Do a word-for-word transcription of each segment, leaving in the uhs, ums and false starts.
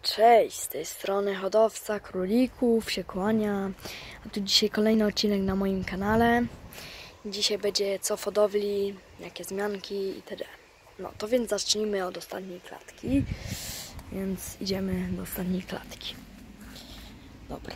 Cześć, z tej strony hodowca królików, się kłania. A tu dzisiaj kolejny odcinek na moim kanale. Dzisiaj będzie co w hodowli, jakie zmianki itd. No to więc zacznijmy od ostatniej klatki. Więc idziemy do ostatniej klatki. Dobra.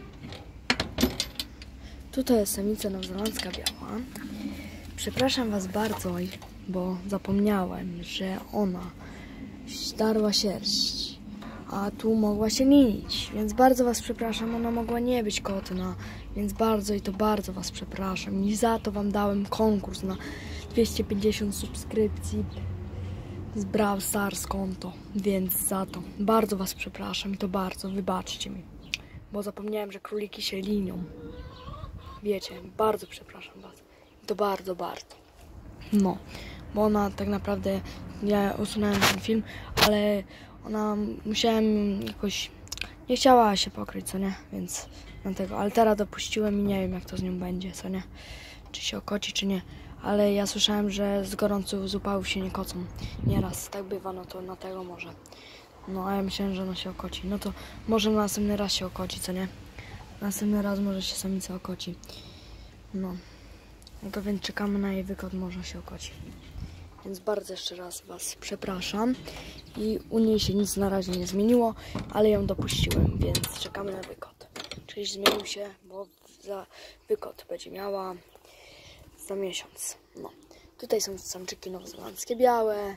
Tutaj jest samica nowozelandzka biała. Przepraszam Was bardzo, bo zapomniałem, że ona zdarła sierść, a tu mogła się linić, więc bardzo Was przepraszam, ona mogła nie być kotna, więc bardzo i to bardzo Was przepraszam i za to Wam dałem konkurs na dwieście pięćdziesiąt subskrypcji z Brawl Stars konto, więc za to bardzo Was przepraszam i to bardzo, wybaczcie mi, bo zapomniałem, że króliki się linią, wiecie, bardzo przepraszam Was i to bardzo, bardzo, no, bo ona tak naprawdę, ja usunąłem ten film, ale ona, musiałem jakoś, nie chciała się pokryć, co nie, więc dlatego, ale teraz dopuściłem i nie wiem, jak to z nią będzie, co nie, czy się okoci, czy nie, ale ja słyszałem, że z gorących upałów się nie kocą, nieraz, tak bywa, no to na tego może, no a ja myślałem, że ona się okoci, no to może następny raz się okoci, co nie, następny raz może się samica okoci, no, no to więc czekamy na jej wykot, może się okoci. Więc bardzo jeszcze raz Was przepraszam i u niej się nic na razie nie zmieniło, ale ją dopuściłem, więc czekamy na wykot. Czyli zmienił się, bo za wykot będzie miała za miesiąc. No. Tutaj są samczyki nowozelandzkie białe.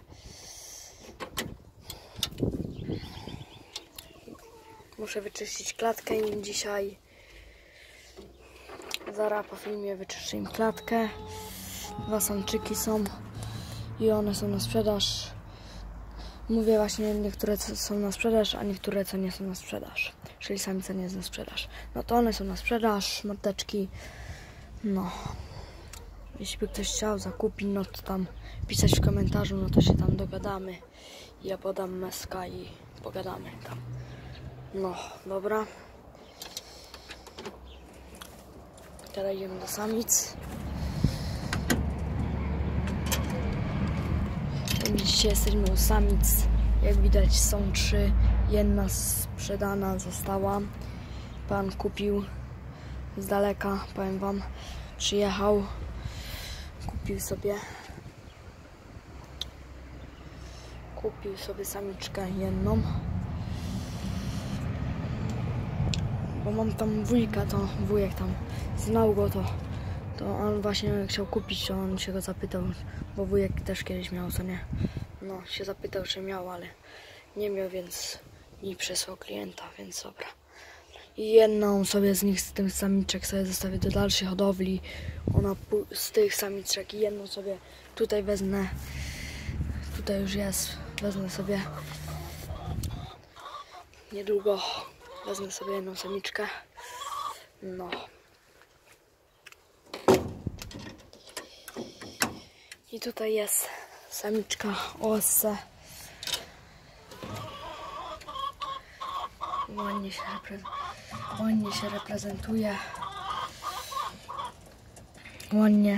Muszę wyczyścić klatkę im dzisiaj. Zaraz po filmie wyczyszczę im klatkę. Dwa samczyki są. I one są na sprzedaż. Mówię właśnie, niektóre są na sprzedaż, a niektóre co nie są na sprzedaż. Czyli samica nie jest na sprzedaż. No to one są na sprzedaż, mateczki. No. Jeśli by ktoś chciał zakupić, no to tam pisać w komentarzu, no to się tam dogadamy. Ja podam meska i pogadamy tam. No, dobra. Teraz idziemy do samic. Widzicie, jesteśmy u samic. Jak widać są trzy. Jedna sprzedana została. Pan kupił z daleka, powiem Wam. Przyjechał. Kupił sobie Kupił sobie samiczkę jedną. Bo mam tam wujka, to wujek tam znał go, to To on właśnie chciał kupić, to on się go zapytał, bo wujek też kiedyś miał, co nie? No, się zapytał, czy miał, ale nie miał, więc mi przesłał klienta, więc dobra. I jedną sobie z nich, z tych samiczek sobie zostawię do dalszej hodowli. Ona z tych samiczek i jedną sobie tutaj wezmę. Tutaj już jest, wezmę sobie niedługo, wezmę sobie jedną samiczkę. No. I tutaj jest samiczka O S C. Ładnie się, ładnie się reprezentuje. Ładnie.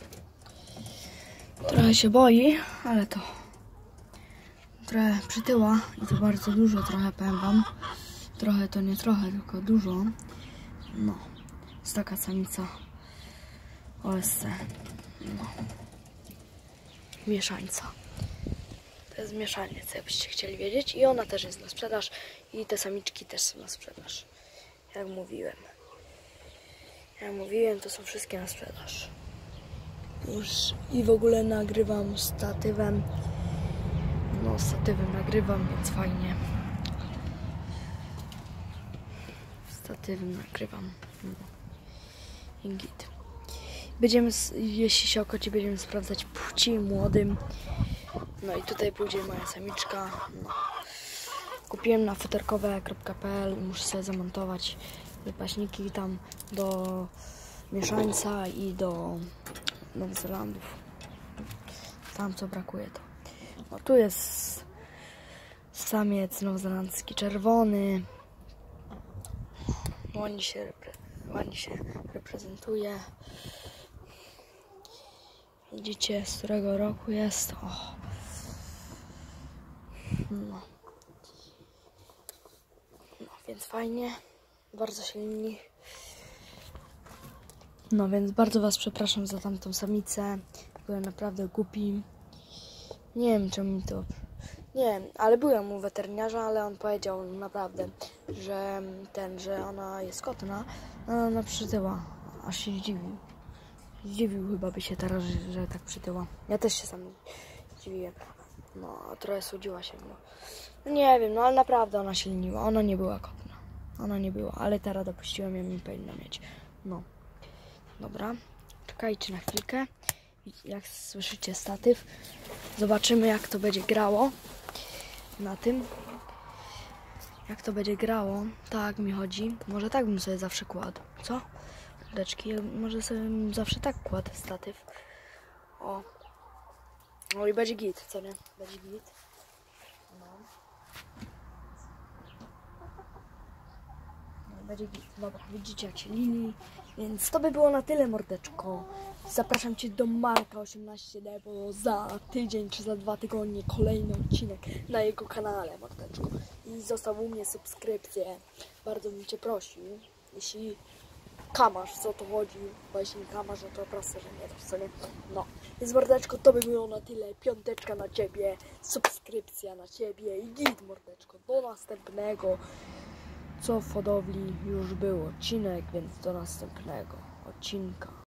Trochę się boi, ale to trochę przytyła i to bardzo dużo, trochę powiem Wam. Trochę to nie trochę, tylko dużo. No, jest taka samica O S C. No. Mieszańca. To jest mieszaniec, jakbyście chcieli wiedzieć. I ona też jest na sprzedaż. I te samiczki też są na sprzedaż. Jak mówiłem. Jak mówiłem, to są wszystkie na sprzedaż. Już i w ogóle nagrywam statywem. No, statywem nagrywam, więc fajnie. Statywem nagrywam. No. I git. Będziemy, jeśli się okoci, będziemy sprawdzać płci młodym. No i tutaj pójdzie moja samiczka. No. Kupiłem na futerkowe kropka pe el. Muszę sobie zamontować wypaśniki tam do mieszańca i do Nowozelandów. Tam co brakuje to. No tu jest samiec nowozelandzki czerwony. Ładnie się, repre ładnie się reprezentuje. Widzicie, z którego roku jest? O. No. Więc fajnie, bardzo silni. No więc bardzo was przepraszam za tamtą samicę. Byłem naprawdę głupi. Nie wiem czemu mi to... Nie wiem, ale byłem u weterynarza, ale on powiedział naprawdę, że ten, że ona jest kotna, no ona przytyła. Aż się zdziwił. Zdziwił chyba by się teraz, że, że tak przytyła. Ja też się sam dziwiłem. No, trochę słodziła się. No. No nie wiem, no ale naprawdę ona silniła. Ona nie była kotna. Ona nie była, ale teraz dopuściłem ją i powinna mieć. No. Dobra. Czekajcie na chwilkę. Jak słyszycie statyw. Zobaczymy jak to będzie grało. Na tym. Jak to będzie grało. Tak mi chodzi. Może tak bym sobie zawsze kładł. Co? Deczki. Może sobie bym zawsze tak kładł statyw. O. No i będzie git, co nie? Będzie git. No. No będzie git. Dobra, widzicie jak się lini. Więc to by było na tyle, mordeczko. Zapraszam cię do Marka osiemnaście D, bo za tydzień czy za dwa tygodnie kolejny odcinek na jego kanale, mordeczko. I zostaw u mnie subskrypcję. Bardzo bym cię prosił. Jeśli kamasz, co to chodzi, bo jeśli nie kamasz, no to proste, że nie dasz, co nie? No, więc mordeczko, to by było na tyle. Piąteczka na ciebie, subskrypcja na ciebie i git, mordeczko. Do następnego. Co w hodowli już był odcinek, więc do następnego odcinka.